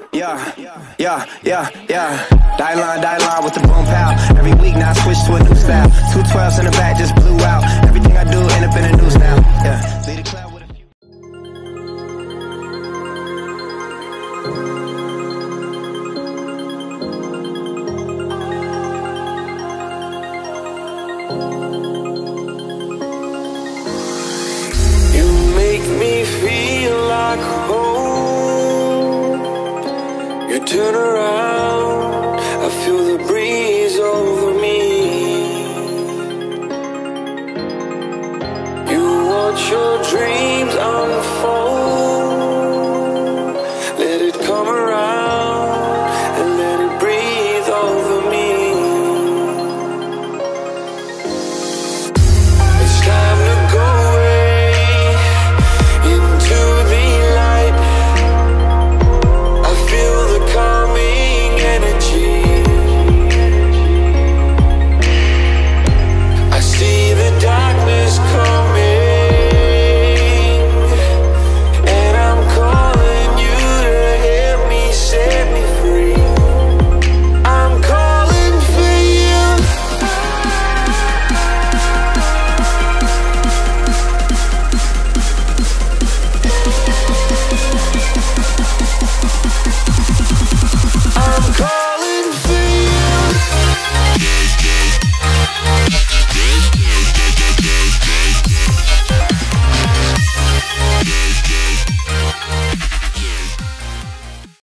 Yeah. Die line with the boom pow. Every week now I switch to a new style. 212s in the back just blew out. Everything I do end up in the news now. Yeah. Lead a cloud with a few. You make me feel like home. You turn around, I feel the breeze over me. You watch your dreams unfold, let it come around.